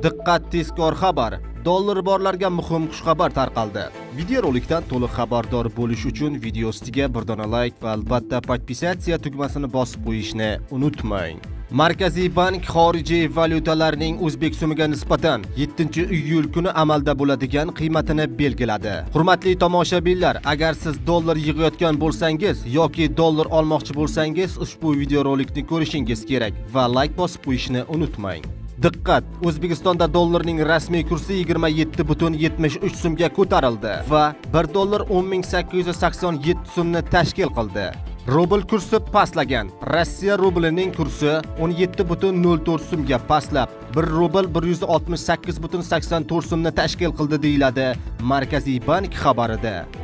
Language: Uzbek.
Diqqat, tezkor xabar. Dollar borlarga muhim xushxabar tarqaldi. Videorolikdan to'liq xabardor bo'lish uchun video ostiga bir dona like va albatta podpisatsiya tugmasini bosib qo'yishni unutmang. Markaziy bank xorijiy valyutalarning O'zbek so'miga nisbatan 7-iyul kuni amalda bo'ladigan qiymatini belgiladi. Hurmatli tomoshabinlar, agar siz dollar yig'ayotgan bo'lsangiz yoki dollar olmoqchi bo'lsangiz, ushbu videorolikni ko'rishingiz kerak va like bosib qo'yishni unutmang. Diqqat! O'zbekistonda dollarning rasmiy kursi 27,73 so'mga ko'tarildi va 1 dollar 10.887 so'mni tashkil qildi. Rubl kursi pastlagan. Rossiya rublining kursi 17,04 so'mga pastlab, 1 rubl 168,84 so'mni tashkil qildi deyiladi Markaziy bank xabarida.